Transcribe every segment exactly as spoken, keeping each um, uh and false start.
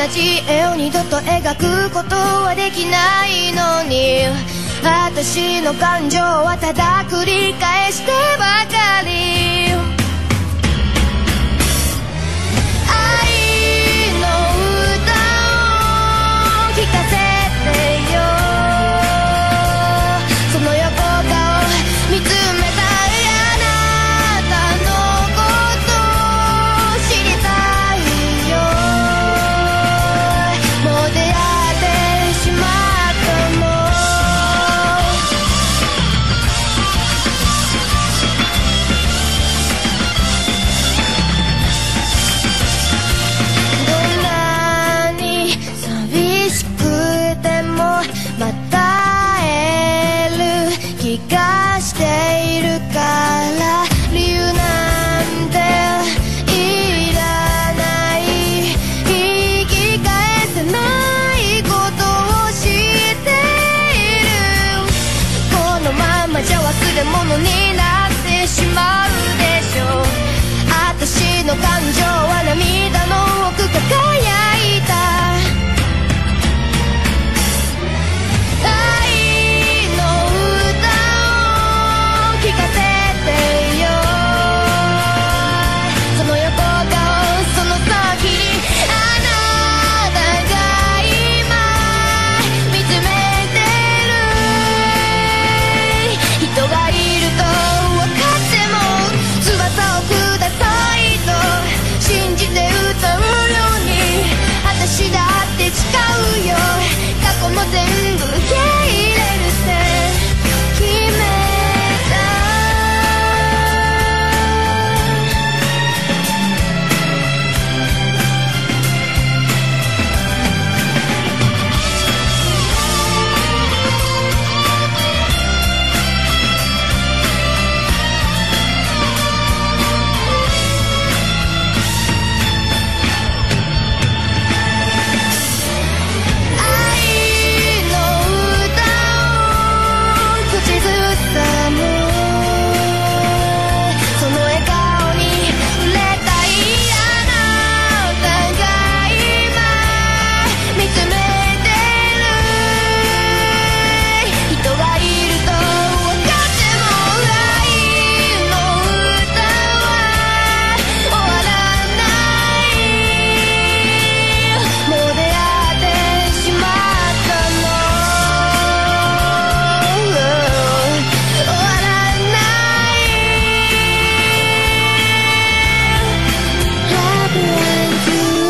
じ絵を二度と描くことはできないのに、私の感情はただ繰り返してばかり。愛の歌を聴かせてよ、その横顔見つめたいあなたのこと知りたいよ。もう出会ってしまったの。どんなに寂しくてもまた会える気がしているから、理由なんていらない、引き返せないことを知っている。このままじゃ忘れ物になってしまうでしょう。私の感情は涙の奥輝いた。愛の歌を聴かせてよ、その横顔その先にあなたが今見つめてる。人がいると分かっても翼をくださいと信じて歌うように、私だって誓うよ。過去も全部受け入れるって決めた。愛の歌を口ずさむ、その笑顔に触れたいあなたが今見つめてる。人がいると分かっても愛の歌は終わらない。もう出会ってしまったの。終わらない。Love like you。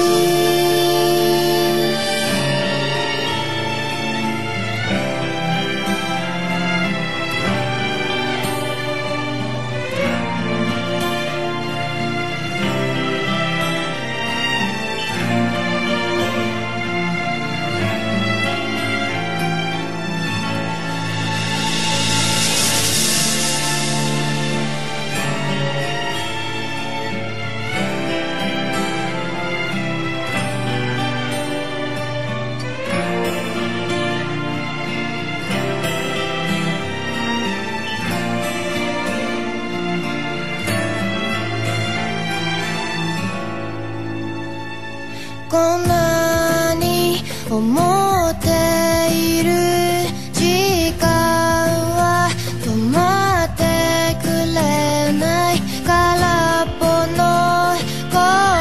こんなに思っている時間は止まってくれない。空っぽの心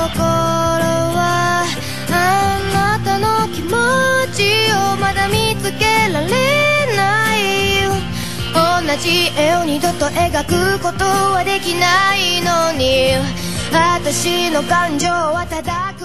はあなたの気持ちをまだ見つけられない。同じ絵を二度と描くことはできないのに、私の感情はただ